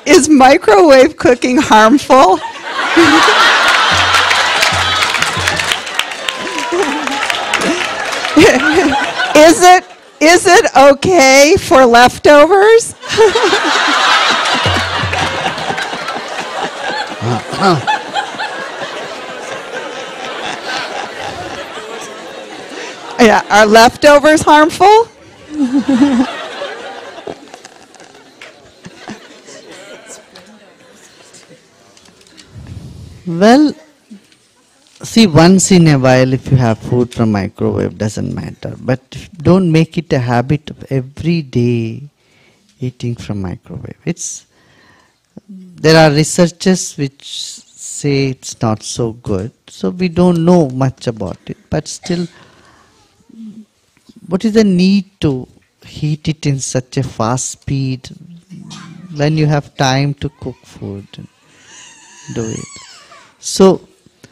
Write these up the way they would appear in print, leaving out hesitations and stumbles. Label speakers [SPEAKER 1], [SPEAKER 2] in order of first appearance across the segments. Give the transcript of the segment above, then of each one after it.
[SPEAKER 1] Is microwave cooking harmful? Is it okay for leftovers? Yeah, are leftovers harmful?
[SPEAKER 2] Well, see, once in a while if you have food from microwave doesn't matter, but don't make it a habit of every day eating from microwave. There are researchers which say it's not so good, so we don't know much about it, but still, what is the need to heat it in such a fast speed when you have time to cook food and do it? So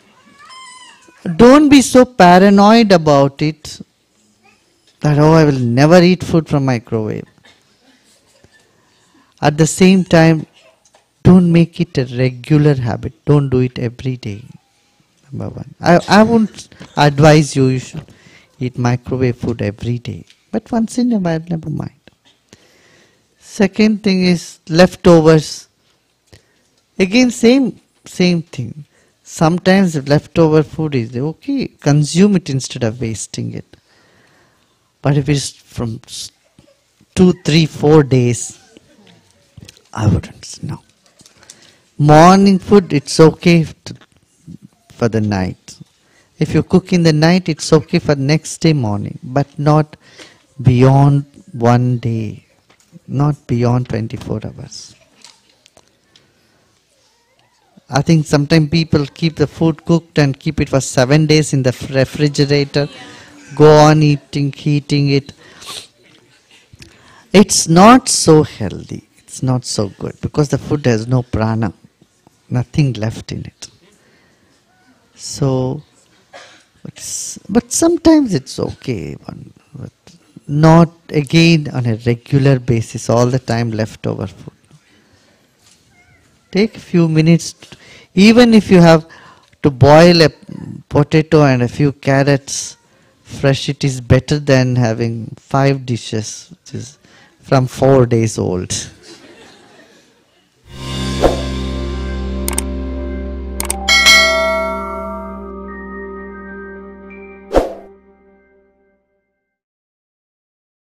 [SPEAKER 2] don't be so paranoid about it that, oh, I will never eat food from microwave. At the same time, don't make it a regular habit. Don't do it every day. Number one. I won't advise you, you should eat microwave food every day. But once in a while, never mind. Second thing is leftovers. Again, same thing. Sometimes the leftover food is okay, consume it instead of wasting it. But if it's from 2, 3, 4 days, I wouldn't. No. Morning food, it's okay for the night. If you cook in the night, it's okay for next day morning, but not beyond 1 day, not beyond 24 hours. I think sometimes people keep the food cooked and keep it for 7 days in the refrigerator, go on heating it. It's not so healthy. It's not so good because the food has no prana, nothing left in it. So, but sometimes it's okay, but not again on a regular basis, all the time leftover food. Take a few minutes, even if you have to boil a potato and a few carrots fresh, it is better than having 5 dishes which is from 4 days old.